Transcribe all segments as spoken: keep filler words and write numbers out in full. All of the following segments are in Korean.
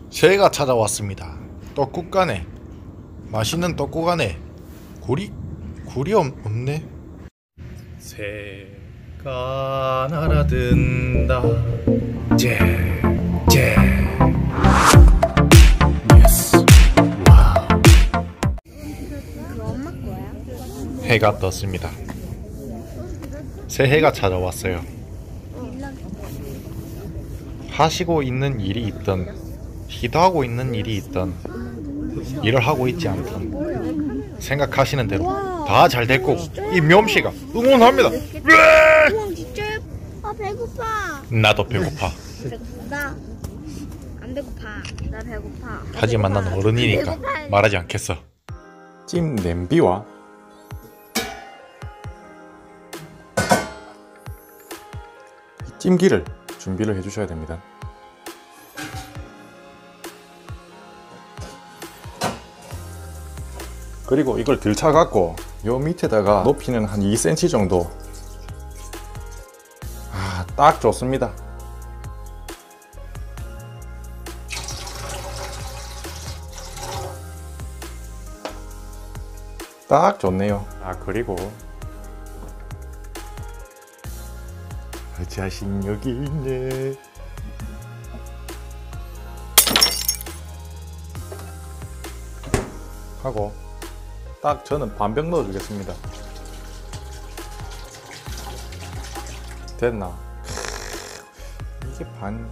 새해가 찾아왔습니다. 떡국가네. 맛있는 떡국가네. 굴이 굴이 없, 없네. 새가 날아든다. 쟤쟤 예스. 와우. 해가 떴습니다. 새해가 찾아왔어요. 하시고 있는 일이 있던 기도하고 있는 일이 있던 일을 하고 있지 않던 생각하시는 대로 다 잘 됐고 이 묘험씨가 응원합니다. 우와 진짜요? 아 배고파. 나도 배고파. 나 안 배고파. 나 배고파. 하지만 난 어른이니까 배고파. 말하지 않겠어. 찜 냄비와 찜기를 준비를 해주셔야 됩니다. 그리고 이걸 들쳐 갖고 요 밑에다가 높이는 한 이 센티미터 정도. 아, 딱 좋습니다. 딱 좋네요. 아, 그리고 자신 여기 있네. 하고 딱 저는 반병 넣어주겠습니다. 됐나? 이게 반.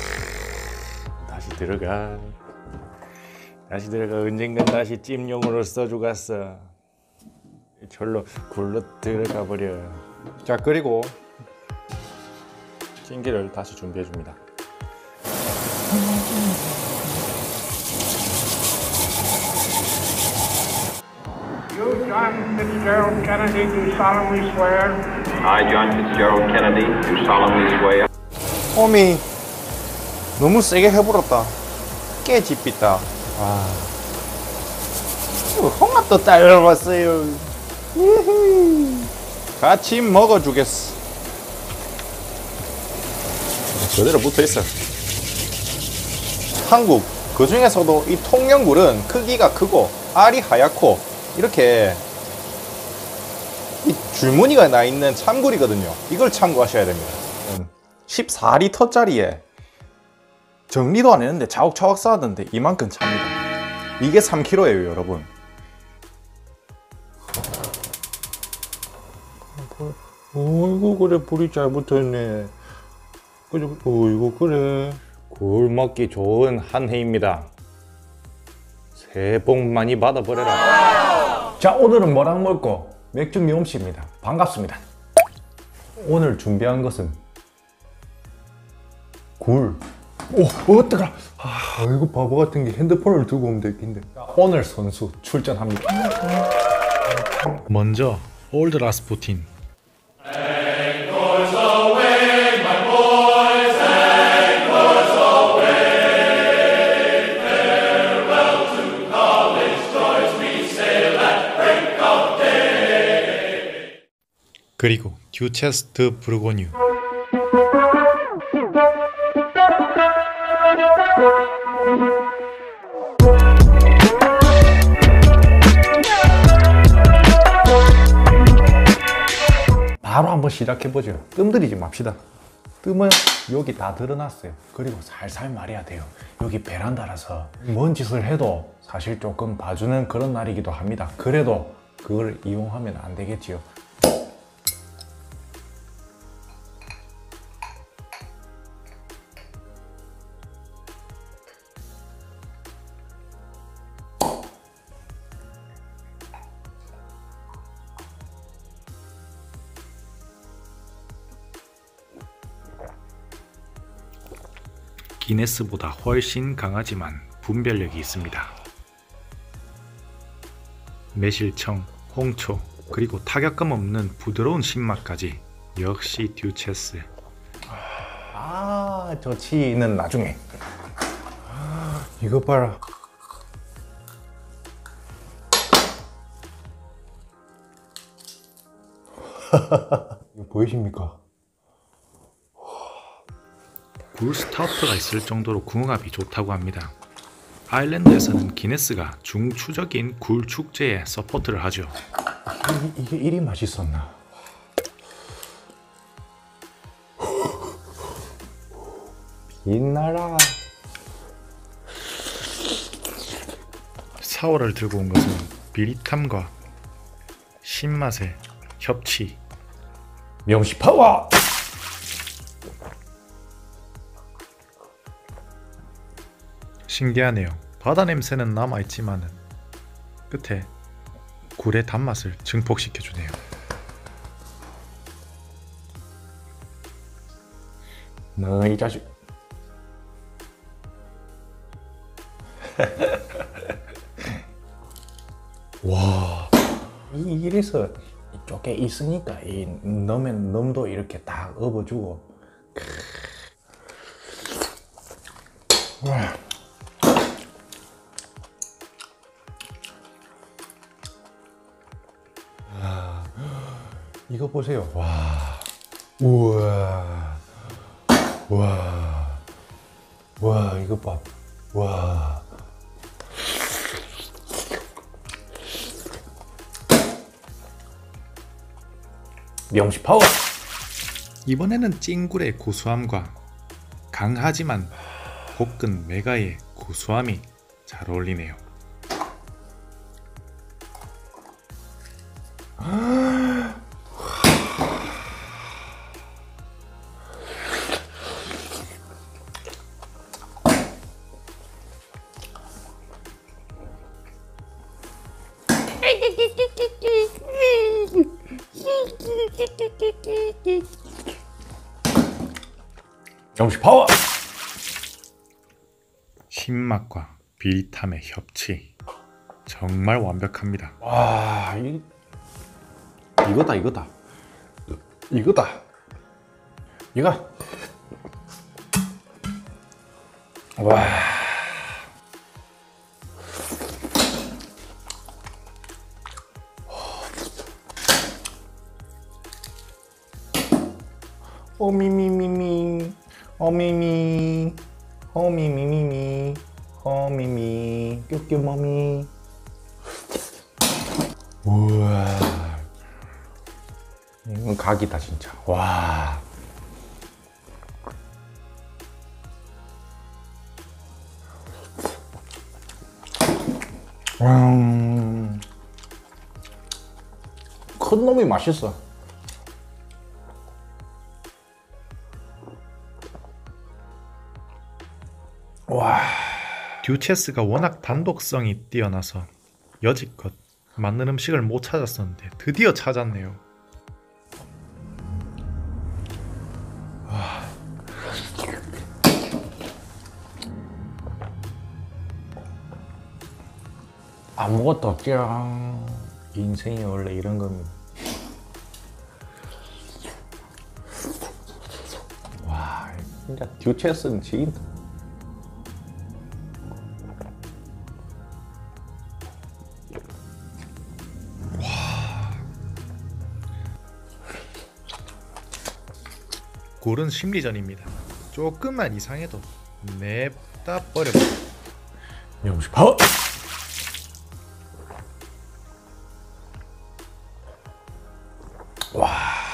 다시 들어가. 다시 들어가. 언젠간 다시 찜용으로 써주겠어. 절로 굴러 들어가 버려. 자, 그리고 찜기를 다시 준비해 줍니다. You, John Fitzgerald Kennedy, do solemnly swear. I, John Fitzgerald Kennedy, do solemnly swear. 홈이 너무 세게 해버렸다. 깨집있다. 아, 홍합도 딸려왔어요. 같이 먹어주겠어. 저대로 붙어있어. 한국 그 중에서도 이 통영굴은 크기가 크고 알이 하얗고 이렇게 이 줄무늬가 나 있는 참굴이거든요. 이걸 참고하셔야 됩니다. 십사 리터짜리에 정리도 안 했는데 차곡차곡 쌓았는데 이만큼 찹니다. 이게 삼 킬로그램예요 여러분. 어이구 그래 불이 잘 붙어있네. 어이구 그래. 굴 먹기 좋은 한 해입니다. 새해 복 많이 받아버려라. 자, 오늘은 뭐랑 먹고 맥주 묘험씨입니다. 반갑습니다. 오늘 준비한 것은 굴. 오, 어, 뜨거라. 아, 이거 바보 같은 게 핸드폰을 들고 오면 될 텐데. 오늘 선수 출전합니다. 먼저 올드 라스푸틴. 그리고 듀체스트 부르고뉴. 바로 한번 시작해보죠. 뜸들이지 맙시다. 뜸은 여기 다 드러났어요. 그리고 살살 말해야 돼요. 여기 베란다라서 뭔 짓을 해도 사실 조금 봐주는 그런 날이기도 합니다. 그래도 그걸 이용하면 안 되겠지요. 기네스보다 훨씬 강하지만 분별력이 있습니다. 매실청, 홍초, 그리고 타격감 없는 부드러운 신맛까지 역시 듀체스. 아, 저 치는 나중에. 아, 이거 봐라. 이거 보이십니까? 굴 스타우트가 있을 정도로 궁합이 좋다고 합니다. 아일랜드에서는 기네스가 중추적인 굴 축제에 서포트를 하죠. 이, 이게 이리 맛있었나? 빛나라. 사월을 들고 온 것은 비릿함과 신맛의 협치. 명시 파워. 신기하네요. 바다 냄새는 남아있지만 끝에 굴의 단맛을 증폭시켜주네요. 너 이 자식. 와, 이 이래서 이쪽에 있으니까 이 넘엔 넘도 이렇게 딱 업어주고. 와. 아, 이거 보세요. 와, 우와, 와, 와, 이거 봐, 와. 명시 파워. 이번에는 찐굴의 고소함과 강하지만 볶은 메가의 고소함이 잘 어울리네요. 명시 파워. 신맛과 비릿함의 협치 정말 완벽합니다. 와, 이, 이거다 이거다 이거다 이거. 와, 오미미미미 어미미 어미미미미 어미미 뀨뀨머미. 우와, 이건 각이다 진짜. 와, 음, 큰 놈이 맛있어. 와, 듀체스가 워낙 단독성이 뛰어나서 여지껏 맞는 음식을 못 찾았었는데 드디어 찾았네요. 아무것도 없지랑 인생이 원래 이런 겁니다. 와, 진짜 듀체스는 지긴다. 굴은 심리전입니다. 조금만 이상해도 냅다 버려버려. 명시 파워. 와,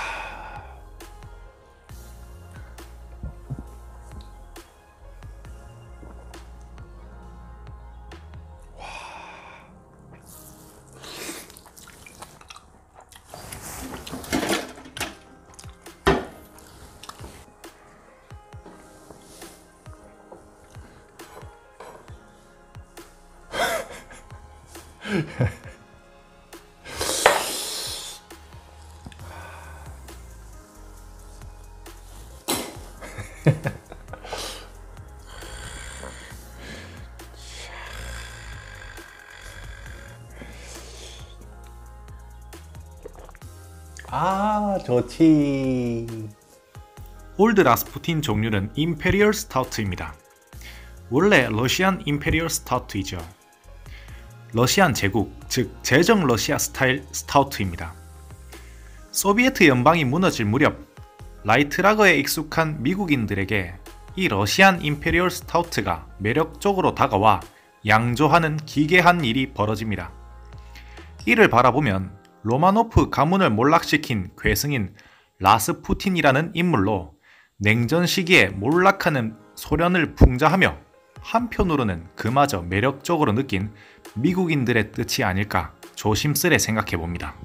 아, 좋지. 올드 라스푸틴 종류는 임페리얼 스타우트입니다. 원래 러시안 임페리얼 스타우트이죠. 러시안 제국, 즉 제정 러시아 스타일 스타우트입니다. 소비에트 연방이 무너질 무렵 라이트 라거에 익숙한 미국인들에게 이 러시안 임페리얼 스타우트가 매력적으로 다가와 양조하는 기괴한 일이 벌어집니다. 이를 바라보면 로마노프 가문을 몰락시킨 괴승인 라스푸틴이라는 인물로 냉전 시기에 몰락하는 소련을 풍자하며 한편으로는 그마저 매력적으로 느낀 미국인들의 뜻이 아닐까 조심스레 생각해봅니다.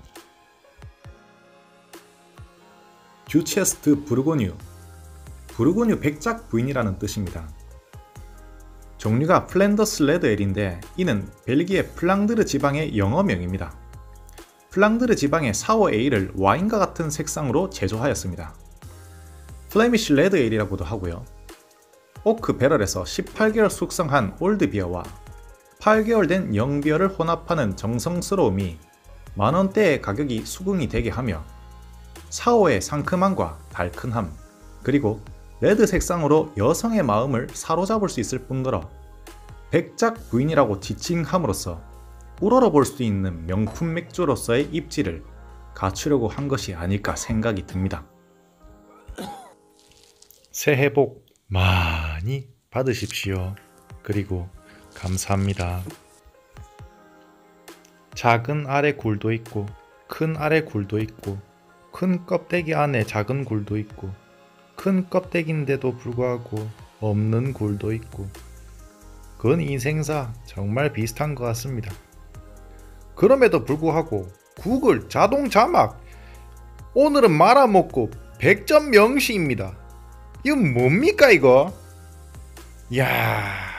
듀체스트 부르고뉴, 부르고뉴 백작 부인이라는 뜻입니다. 종류가 플랜더스 레드엘인데 이는 벨기에 플랑드르 지방의 영어명입니다. 플랑드르 지방의 사워 에일을 와인과 같은 색상으로 제조하였습니다. 플레미쉬 레드엘이라고도 하고요. 오크 배럴에서 십팔 개월 숙성한 올드비어와 팔 개월 된 영비어를 혼합하는 정성스러움이 만원대의 가격이 수긍이 되게 하며 사워의 상큼함과 달큰함, 그리고 레드 색상으로 여성의 마음을 사로잡을 수 있을 뿐더러 백작 부인이라고 지칭함으로써 우러러 볼 수 있는 명품 맥주로서의 입지를 갖추려고 한 것이 아닐까 생각이 듭니다. 새해 복 많이 받으십시오. 그리고 감사합니다. 작은 알의 굴도 있고 큰 알의 굴도 있고 큰 껍데기 안에 작은 굴도 있고 큰 껍데기인데도 불구하고 없는 굴도 있고 그건 인생사 정말 비슷한 것 같습니다. 그럼에도 불구하고 구글 자동 자막 오늘은 말아먹고 백 점 명시입니다. 이건 뭡니까 이거? 이야